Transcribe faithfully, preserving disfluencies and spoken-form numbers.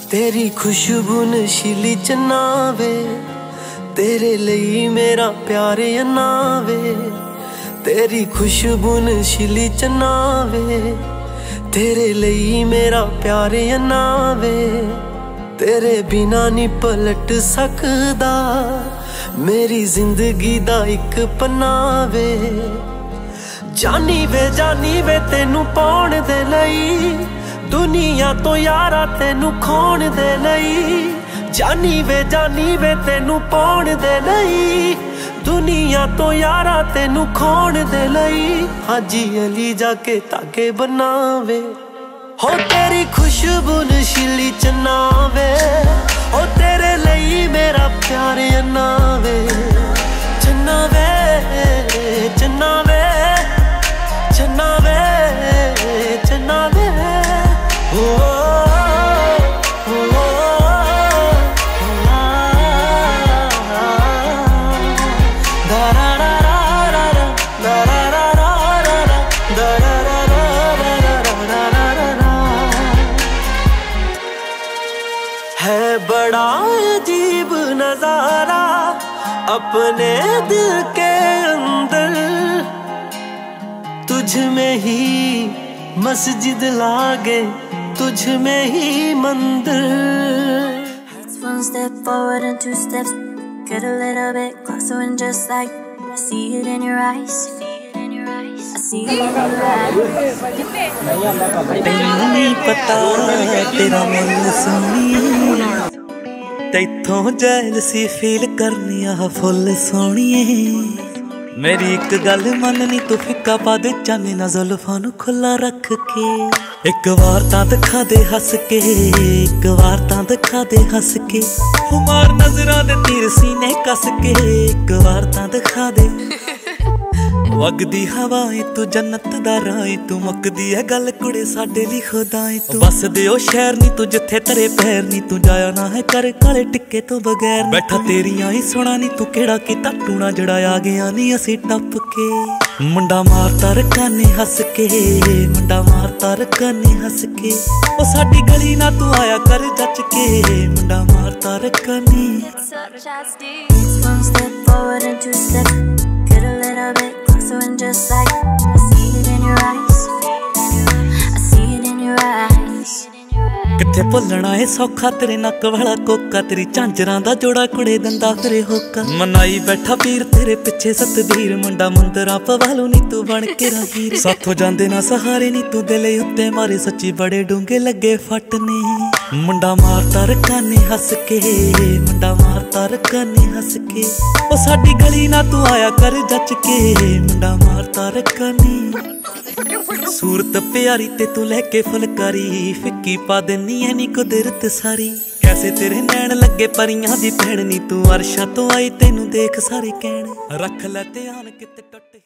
तेरी खुशबू नशीली चन्नावे, तेरे लिए मेरा प्यार अन्नावे। तेरी खुशबू नशीली चन्नावे, तेरे लिए मेरा प्यार अन्नावे। तेरे बिना नी पलट सकदा मेरी जिंदगी दा इक पन्नावे। जानी वे जानी वे तेनू पाउण दे लई, दुनिया तो यारा तेनू खोण दे लई। जानी वे जानी वे तेनू पाउण दे लई, दुनिया तो यारा तेनू खोण दे लई। हाजी अली जाके ताके बनावे हो तेरी खुशबू नशीली चन्नावे। हो तेरे लई मेरा प्यार अन्नावे। चन्नावे चन्नावे चन्नावे चन्नावे ओ, ओ, ओ, है बड़ा अजीब नजारा अपने दिल के अंदर, तुझ में ही मस्जिद लागे, तुझ में ही मंदिर। It's one step forward and two steps, get a little bit closer and just like I see it in your eyes, I see it in your eyes। तैनू नहीं पता तेरा मन सोहणिए, तैथों जैलसी फील करनी आ फुल सोहणिए। मेरी एक गल मननी तू फिक्का पा दे चाने ना जुल्फां नू खुला रख के। एक बार तां दिखा दे हस के, एक बार तां दिखा दे हस के। हुमार नजरां दे तीर सीने कस के, एक बार तां दिखा दे। वगदी हवाएं तू जन्नत दा राए, तू मुकदी है गल कुड़े साडे ली खुदाएं। तू बस दे ओ शहर नी तू जिथे तेरे पैर नी, तू जाया ना है कर काले टिक्के तो बगैर। बैठा तेरियां ही सुना नी तू केड़ा कीता टूना जड़ा आ गया नी असी टप के। मुंडा मारता रकाने हस के, मुंडा मारता रकाने हस के। ओ साडी गली ना तू आया कर जच के, मुंडा मारता रकाने। It's one step forward and two steps, get a little bit closer and just like I see it in your eyes, I see it in your eyes। किथे भुलना है सौखा तेरे नक वाला कोका, तेरी झांजरां दा जोड़ा कुड़े दंदा फिरे होका। मनाई बैठा पीर तेरे पिछे सतबीर, मुंडा मुंदरा पवालू नी तू बन के हीर। साथों जांदे ना सहारे नी तू दिले उत्ते मारे, सच्ची बड़े डूंगे लगे फटने। मुंडा मारता रकाने हस के, मुंडा मारता रकाने हस के। ओ साडी गली ना तू आया कर जच के, मुंडा मारता रकाने। सूरत प्यारी ते तू लेके फुलकारी, फिक्की पा देनी है नी कुदरत सारी। कैसे तेरे नैन लगे परियां दी भैन नी, तू अरशा तो आई तेनू देख सारे कहण। रख लै ध्यान किते टुट